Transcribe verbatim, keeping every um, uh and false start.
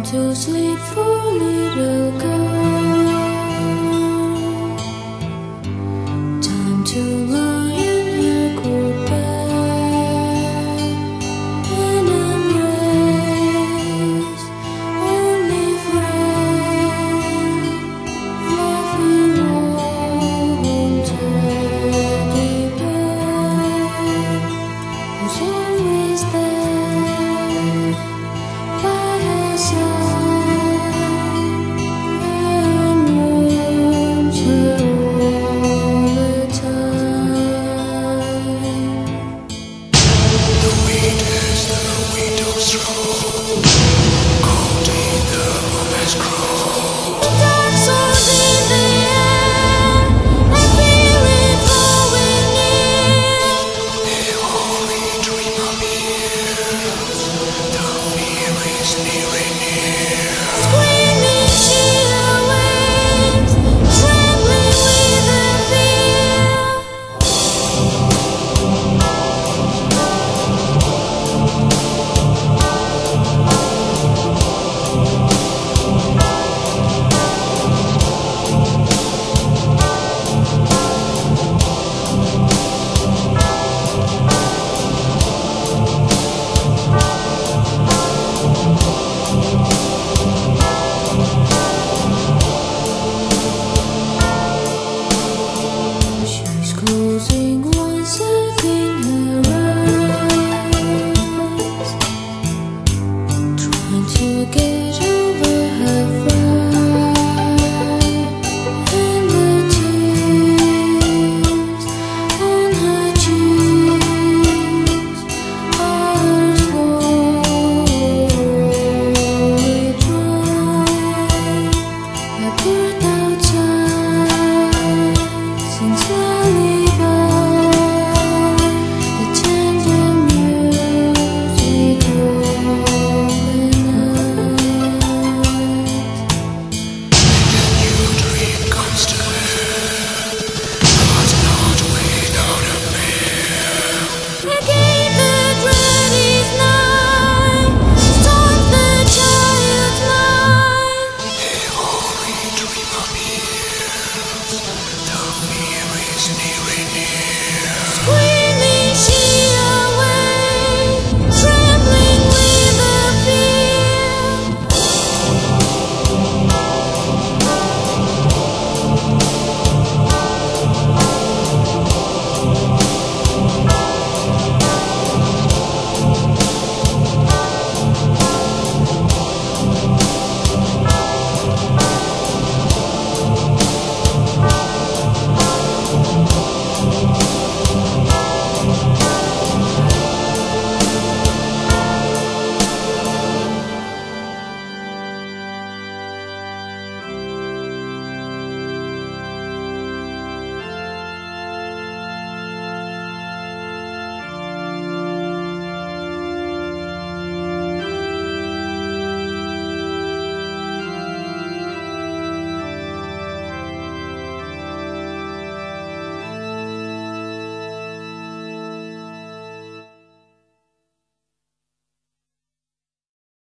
to sleep for little girl. Time to lie in her cool bed and embrace only friend, fluffy warm teddy bear was always there by her side and warms her all the time. The wind is the widow's throat, cold in the room has grown. Dark soars in the air and feel it flowing near. The horrid dream appears, the fear is nearing near. Screaming she awakes, trembling with her fear. She's closing one second her eyes, trying to get